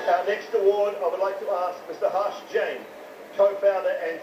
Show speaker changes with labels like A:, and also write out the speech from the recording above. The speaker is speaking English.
A: Our next award, I would like to ask Mr. Harsh Jain, co-founder and